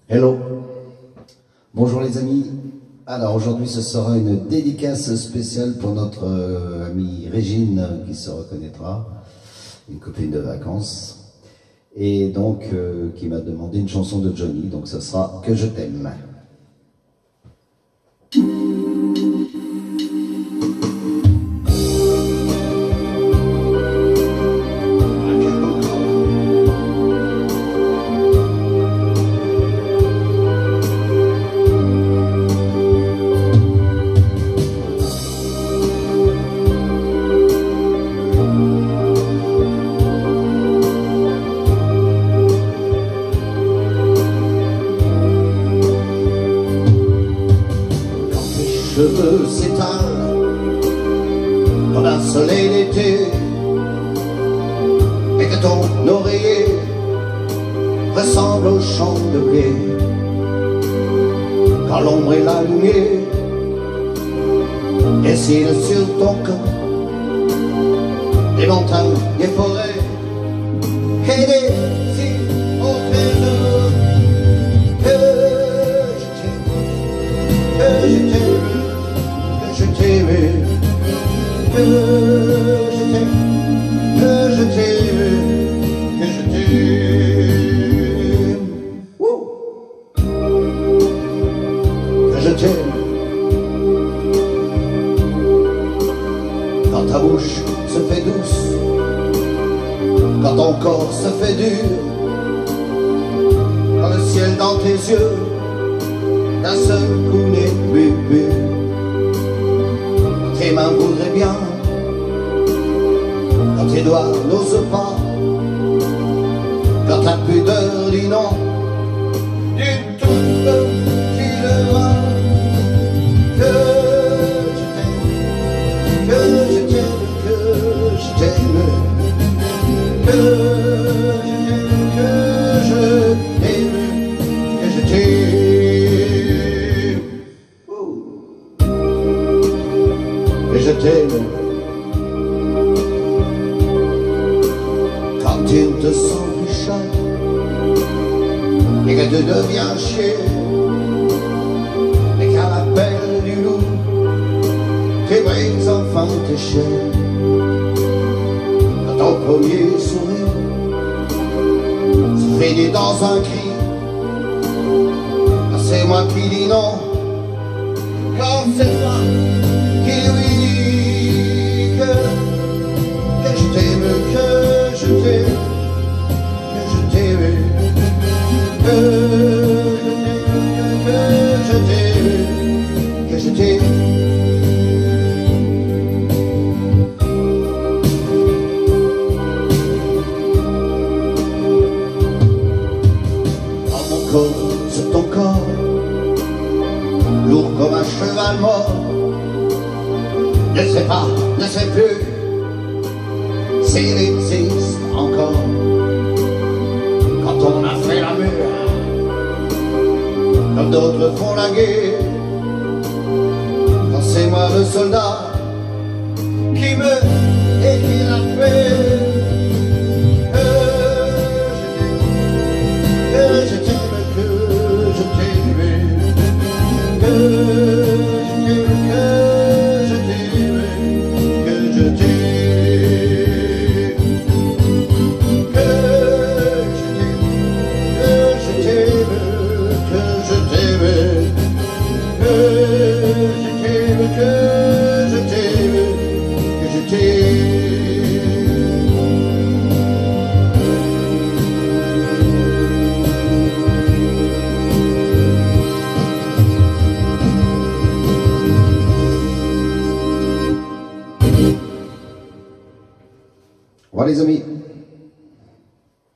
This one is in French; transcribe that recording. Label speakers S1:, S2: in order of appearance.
S1: Hello, bonjour les amis. Alors aujourd'hui ce sera une dédicace spéciale pour notre amie Régine qui se reconnaîtra, une copine de vacances, et donc qui m'a demandé une chanson de Johnny, donc ce sera Que je t'aime.
S2: Cheveux s'étalent comme un soleil d'été et que ton oreiller ressemble au champ de blé. Quand l'ombre et la lumière dessinent sur ton corps des montagnes, des forêts et des îles au trésor. Que je t'aime, que je t'aime, que je t'aime, que je t'aime, que je t'aime, que je t'aime, que je t'aime. Quand ta bouche se fait douce, quand ton corps se fait dur, quand le ciel dans tes yeux d'un seul coup n'est plus pur. Tes mains voudraient bien, quand tes doigts n'osent pas, quand ta pudeur dit non, du tout petit-le-bras. Que je t'aime, que je t'aime, que je t'aime, que je t'aime, que je t'aime. Et je t'aime quand tu te sens plus chat et que tu deviens chien et qu'à l'appel du loup tes brises enfin tes chaînes. Quand ton premier sourire se finit dans un cri, quand c'est moi qui dis non, quand c'est moi qui oui. Que je t'aime, que je t'aime, que je t'aime, que je t'aime, que je t'aime. Dans mon corps, sur ton corps, lourd comme un cheval mort, ne sais pas, ne sais plus s'il existe encore. Quand on a fait l'amour, comme d'autres font la guerre, quand c'est moi le soldat qui meurt et qui l'a fait. Que je t'aime, que je t'aime, que je t'aime, que je t'aime, que je t'aime, que je t'aime, que je t'aime, que je t'aime, que je t'aime.
S1: Voilà les amis.